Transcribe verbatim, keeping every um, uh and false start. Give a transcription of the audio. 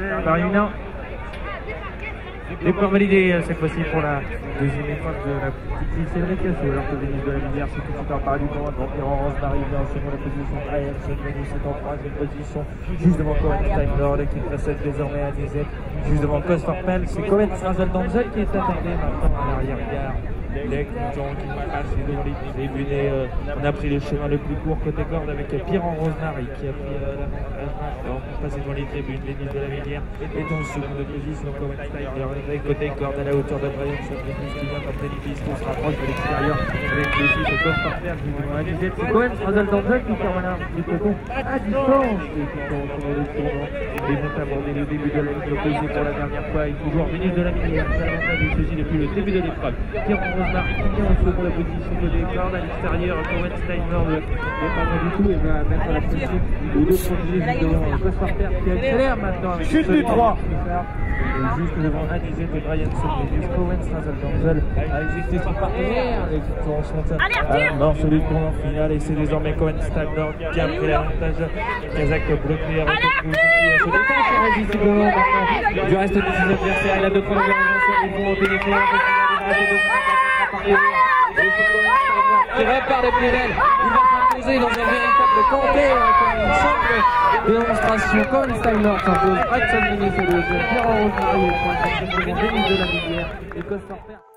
par Emina. Départ validé cette fois-ci pour la deuxième épreuve de la petite Cédric, alors que Vénus de la Lumière c'est tout de suite en par du camp. Donc Laurence d'arriver en seconde position, Brian Vénus est en troisième position, juste devant Cohen Steinlord qui précède désormais à D Z, juste devant Costorpel. C'est Cohen Strazel-Danzel qui est attardé maintenant à l'arrière-garde. Les Clinton qui passent devant les tribunés. Euh, on a pris le chemin le plus court côté corde avec Pierre-en Rosemary qui a pris euh, l'avantage. On passe devant les tribunes. Vénus de la Lumière est en seconde position. Cohen Steinlord côté corde à la hauteur de Brian Vénus qui vient comme Dennis qui se rapproche de l'extérieur avec le six au poste par terre juste devant la D Z. C'est Cohen Strazel-Danzel qui perd voilà du peloton à distance et qui sont sur le tournant. Ils vont aborder le début de la ligne opposée pour la dernière fois et toujours Vénus de la Lumière. C'est l'avantage de ceci depuis le début de l'épreuve. Pierre-en Rosemary qui vient en seconde la position de décorde à l'extérieur. Cohen Steinlord n'est pas loin du tout et va mettre la pression aux deux premiers devant Poste par terre qui accélère maintenant. Chute du trois. Juste devant A D Z et Brian Vénus. Cohen Strazel-Danzel a exécuté son partenaire et qui sont à la morceau du tournant final et c'est désormais Cohen Steinlord qui a pris l'avantage. Kazakh bloqué avec le se défend visiblement maintenant du reste de ses adversaires. Il a deux premières avancées, ils vont pénétrer qui repart de plus belle. Il va s'imposer dans un véritable comté comme une simple démonstration. Cohen Steinlord s'impose. Hudson Vénus au deuxième, Pierre-en Rosemary au troisième, Vénus de la Lumière et Costorpel.